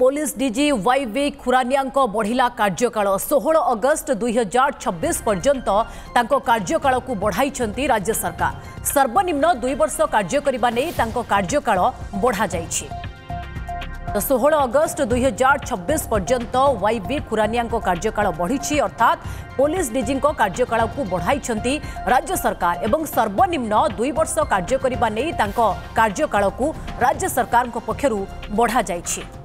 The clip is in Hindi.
पुलिस डीजी वाईवी खुरानिया बढ़िला कार्यकाल 16 अगस्त 2026 पर्यंत कार्यकाल को बढ़ाई राज्य सरकार। सर्वनिम्न 2 वर्ष कार्य करने नहीं कार्यकाल बढ़ा जाइछि। 16 अगस्त 2026 पर्यंत वाईवी खुरानिया कार्यकाल बढ़ी अर्थात पुलिस डीजी कार्यकाल को बढ़ाई राज्य सरकार एवं सर्वनिम्न 2 वर्ष कार्य करने नहीं कार्यकाल को राज्य सरकार पक्षरु बढ़ा जाइछि।